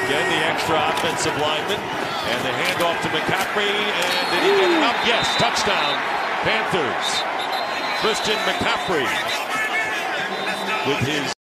Again, the extra offensive lineman. And the handoff to McCaffrey. And did he get it up? Yes, touchdown, Panthers. Christian McCaffrey with his